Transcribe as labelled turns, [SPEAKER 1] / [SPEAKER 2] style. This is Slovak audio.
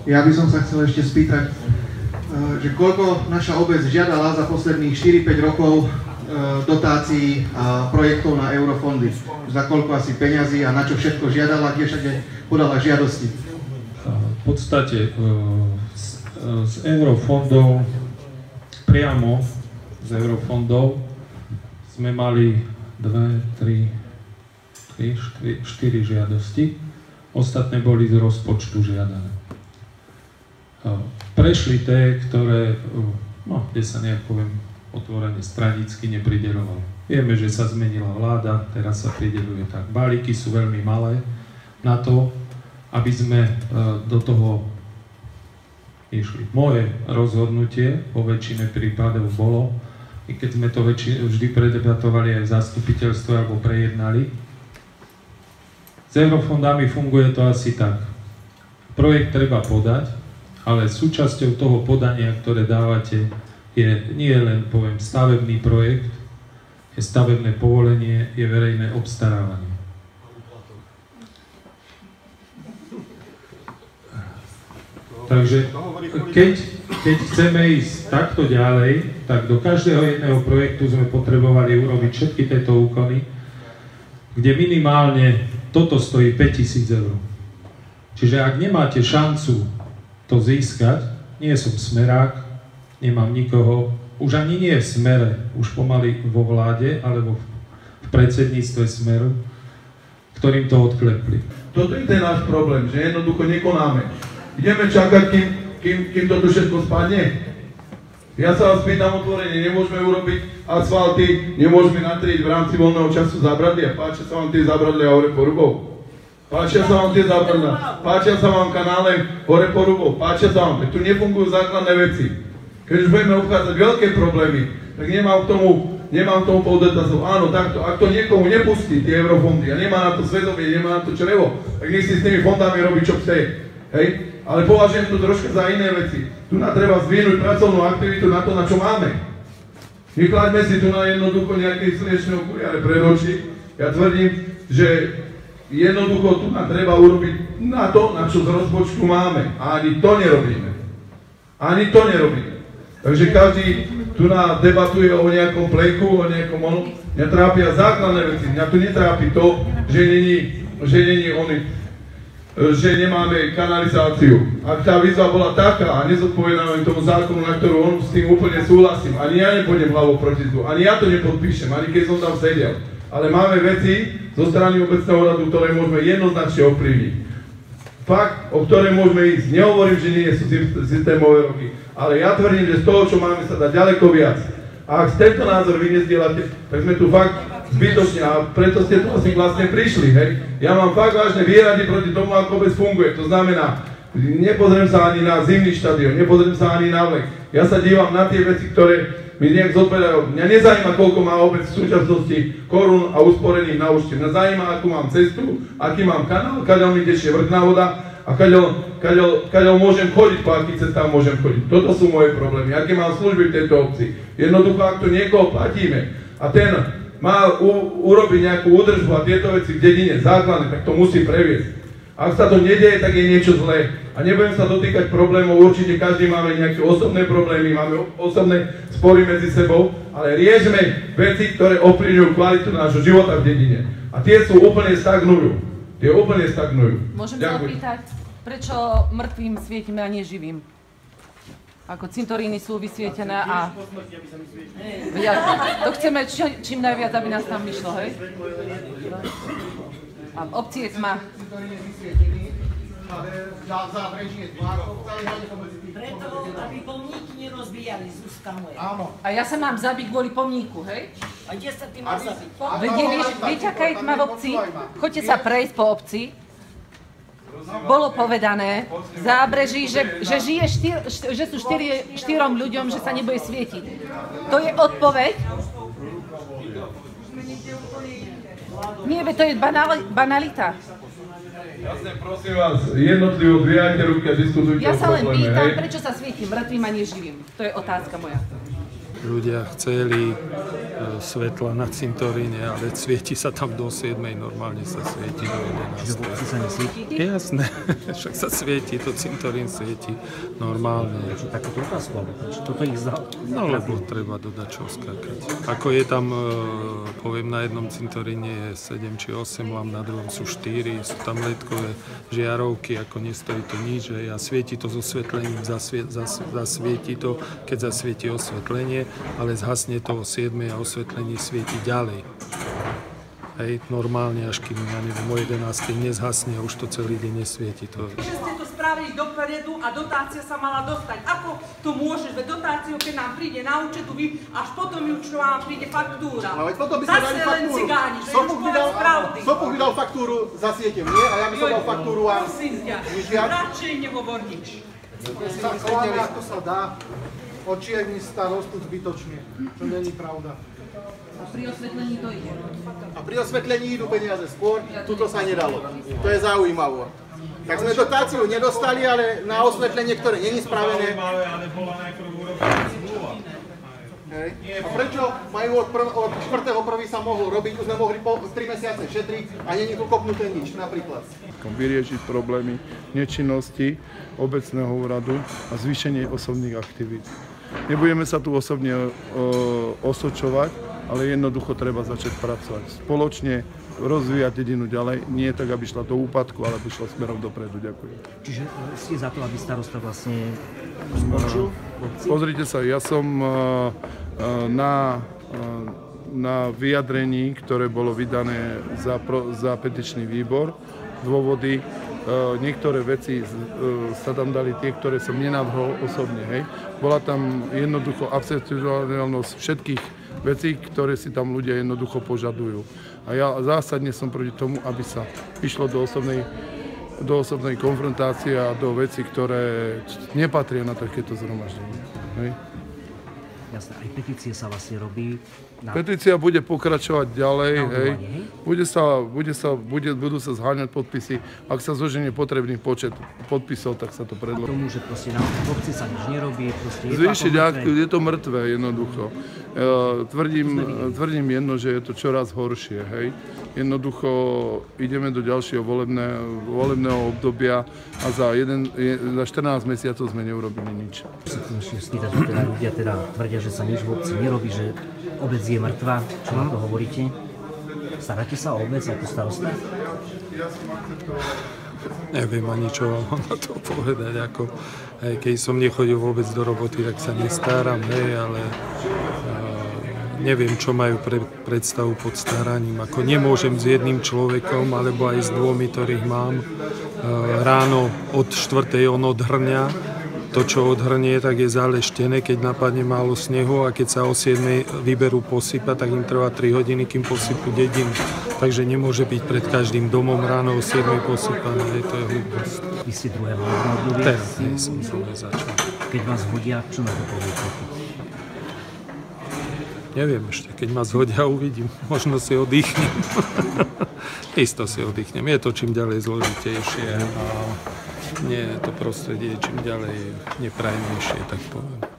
[SPEAKER 1] Ja by som sa chcel ešte spýtať, že koľko naša obec žiadala za posledných 4-5 rokov dotácií a projektov na eurofondy. Za koľko asi peňazí a na čo všetko žiadala, kde všade podala žiadosti.
[SPEAKER 2] V podstate z eurofondov, priamo z eurofondov sme mali 4 žiadosti. Ostatné boli z rozpočtu žiadané. Prešli tie, ktoré, kde sa nejak poviem otvorene stranicky neprideľovalo. Vieme, že sa zmenila vláda, teraz sa prideľuje tak. Balíky sú veľmi malé na to, aby sme do toho išli. Moje rozhodnutie po väčšine prípadov bolo, i keď sme to vždy predebatovali aj v zastupiteľstve alebo prejednali, s eurofondami funguje to asi tak. Projekt treba podať, ale súčasťou toho podania, ktoré dávate, je nie len, poviem, stavebný projekt, je stavebné povolenie, je verejné obstarávanie. Takže keď chceme ísť takto ďalej, tak do každého jedného projektu sme potrebovali urobiť všetky tieto úkony, kde minimálne toto stojí 5 000 eur. Čiže ak nemáte šancu to získať, nie som smerák, nemám nikoho, už ani nie v smere, už pomaly vo vláde, alebo v predsedníctve smeru, ktorým to odklepli.
[SPEAKER 3] Toto je ten náš problém, že jednoducho nekonáme. Ideme čakať, kým to tu všetko spadne. Ja sa vás pýtam otvorene, nemôžeme urobiť asfalty, nemôžeme natrieť v rámci voľného času zábradlia. Páčia sa vám tie zábradlia hore po Rubov? Páčia sa vám tie zábradlia? Páčia sa vám kanále hore po Rubov? Páčia sa vám? Tu nefungujú základné veci. Keď už budeme obchádzať veľké problémy, tak nemám k tomu podotazov. Áno, takto, ak to niekomu nepustí, tie eurofondy, a nemá na to svedomie, nemá na to črevo, tak nech si s tými fondami robí, čo chce. Hej? Ale považujem to troška za iné veci. Tu nám treba zdvihnúť pracovnú aktivitu na to, na čo máme. Neklaďme si tu na jednoducho nejaké slnečné okuliare pred oči. Ja tvrdím, že jednoducho tu nám treba urobiť na to, na čo z rozpočtu máme. A ani to nerobíme. Ani to nerobíme. Takže každý tu nám debatuje o nejakom pleku, o nejakom onu. Mňa trápia základné veci. Mňa tu netrápi to, že nemáme kanalizáciu. Ak tá výzva bola taká a nezodpovedáme tomu zákonu, na ktorú on s tým úplne súhlasím, ani ja nepôjdem hlavou proti zlu, ani ja to nepodpíšem, ani keď som tam sedel. Ale máme veci zo strany obecného radu, ktoré môžeme jednoznačne ovplyvniť. Fakt, o ktoré môžeme ísť. Nehovorím, že nie sú systémové roky, ale ja tvrdím, že z toho, čo máme, sa dá ďaleko viac. A ak tento názor vy nezdielate, tak sme tu fakt zbytočne a preto ste tu asi vlastne prišli, hej. Ja mám fakt vážne výhrady proti tomu, ako obec funguje. To znamená, nepozriem sa ani na zimný štadión, nepozriem sa ani na vlek. Ja sa dívam na tie veci, ktoré mi nejak zodpovedajú. Mňa nezajíma, koľko má obec v súčasnosti korún a usporených na účte. Mňa zajíma, akú mám cestu, aký mám kanál, kaďal mi tečie vrchná voda a kaďal môžem chodiť, po akých cestách môžem chodiť. Toto sú moje problémy. Aké mám služby v tejto obci. Jednoducho, ak to niekoho platíme a ten má urobiť nejakú údržbu a tieto veci v dedine základné, tak to musí previesť. Ak sa to nedieje, tak je niečo zlé. A nebudem sa dotýkať problémov, určite každý máme nejaké osobné problémy, máme osobné spory medzi sebou, ale riešme veci, ktoré ovplyvňujú kvalitu nášho života v dedine. A tie sú úplne stagnujú. Tie úplne stagnujú.
[SPEAKER 4] Môžem sa opýtať, prečo mŕtvým svietime a neživým? Ako cintoríny sú vysvietené a... To chceme čím najviac, aby nás tam vyšlo, hej? A v obci je tma.
[SPEAKER 5] Preto, aby pomníky nerozbíjali, Zuzka moja.
[SPEAKER 1] Áno.
[SPEAKER 4] A ja sa mám zabiť kvôli pomníku, hej?
[SPEAKER 5] A kde sa ty má zabiť?
[SPEAKER 4] Viete, aká je tma v obci? Choďte sa prejsť po obci. Bolo povedané v Zábreží, že sú štyrom ľuďom, že sa nebude svietiť. To je odpoveď? Nie, to je banalita.
[SPEAKER 3] Jasne, prosím vás, jednotlivo dvíjajte ruky a diskutujte o probléme.
[SPEAKER 4] Ja sa len pýtam, prečo sa svietím mŕtvým a neživým. To je otázka moja.
[SPEAKER 2] ľudia chceli svetla na cintoríne, ale svieti sa tam do 7, normálne sa svieti do 11.
[SPEAKER 6] Čiže v obci sa nesvieti?
[SPEAKER 2] Jasné, však sa svieti, to cintorín svieti normálne.
[SPEAKER 6] Prečo takúto otázku, alebo prečo toto ich zdal?
[SPEAKER 2] No lebo treba do dačo skákať. Ako je tam, poviem, na jednom cintoríne je 7 či 8 lamp, na druhom sú 4, sú tam ledkové žiarovky, ako nestojí to nič, a svieti to s osvetlením, zasvieti to, keď zasvieti osvetlenie, ale zhasne to o 7 a osvetlenie svieti ďalej. Hej, normálne, až kým, ja neviem, o 11 nezhasne a už to celý deň nesvieti. To...
[SPEAKER 7] Že ste to spravili dopredu a dotácia sa mala dostať. Ako to môžeš, veď dotáciu, keď nám príde na účetu, vy až potom ju, čo vám príde faktúra.
[SPEAKER 1] No veď potom by sme dali faktúru.
[SPEAKER 7] Cigáni, že už povedz pravdy.
[SPEAKER 1] Sopuch vydal faktúru za sieťom, nie? A ja by som dal faktúru vám.
[SPEAKER 7] Prosím ťa, radšej nehovor nič.
[SPEAKER 8] Zachováme, ako sa dá, očierni starostu zbytočne, čo není pravda.
[SPEAKER 4] A pri osvetlení to ide.
[SPEAKER 1] A pri osvetlení idú peniaze skôr, tuto sa nedalo. To je zaujímavé. Tak sme dotáciu nedostali, ale na osvetlenie, ktoré není spravené.
[SPEAKER 3] Ale bola najprv urobená zmluva.
[SPEAKER 1] A prečo majú od 4.1. sa mohlo robiť, už sme mohli 3 mesiace šetriť a není tu kopnuté nič, napríklad.
[SPEAKER 9] Vyriešiť problémy nečinnosti obecného úradu a zvýšenie osobných aktivít. Nebudeme sa tu osobne osočovať, ale jednoducho treba začať pracovať. Spoločne rozvíjať dedinu ďalej, nie tak, aby šla do úpadku, ale aby šla smerom dopredu. Ďakujem.
[SPEAKER 6] Čiže ste za to, aby starosta vlastne skončil?
[SPEAKER 9] Pozrite sa, ja som na vyjadrení, ktoré bolo vydané za petičný výbor, dôvody, niektoré veci sa tam dali tie, ktoré som nenavrhol osobne. Hej. Bola tam jednoducho akceptovateľnosť všetkých vecí, ktoré si tam ľudia jednoducho požadujú. A ja zásadne som proti tomu, aby sa išlo do osobnej konfrontácie a do vecí, ktoré nepatria na takéto zhromaždenie. Hej.
[SPEAKER 6] Jasné, aj petície sa vlastne robí.
[SPEAKER 9] Petícia bude pokračovať ďalej, hej. Budú sa zháňať podpisy. Ak sa zoženie potrebný počet podpisov, tak sa to predloží.
[SPEAKER 6] Tomu, že proste na obci sa nič nerobí, proste
[SPEAKER 9] zvýšiť aktiv, je to mŕtve jednoducho. Tvrdím jedno, že je to čoraz horšie, hej. Jednoducho ideme do ďalšieho volebného obdobia a za 14 mesiacov sme neurobili nič.
[SPEAKER 6] Spýtať, že teda ľudia tvrdia, že sa nič v obci nerobí, že obec je mŕtva. Čo na to hovoríte? Staráte sa o obec ako starosta?
[SPEAKER 2] Neviem ani čo mám na to povedať. Keď som nechodil vôbec do roboty, tak sa nestaram, ale neviem, čo majú predstavu pod staraním. Ako nemôžem s jedným človekom, alebo aj s dvomi, ktorých mám. Ráno od 4:00 on odhrňa. To, čo odhrnie, tak je zaleštené, keď napadne málo snehu a keď sa o 7:00 vyberú posypať, tak im trvá 3 hodiny, kým posypú dedinu. Takže nemôže byť pred každým domom ráno o 7:00 posypané. To je hlúposť.
[SPEAKER 6] Vy ste druhé volebné obdobie?
[SPEAKER 2] Teraz som druhé začal.
[SPEAKER 6] Keď vás hodia, čo na to poviete?
[SPEAKER 2] Neviem ešte, keď ma zhodia, uvidím. Možno si oddychnem. Isto si oddychnem. Je to čím ďalej zložitejšie a nie, to prostredie je čím ďalej neprajnejšie, tak poviem.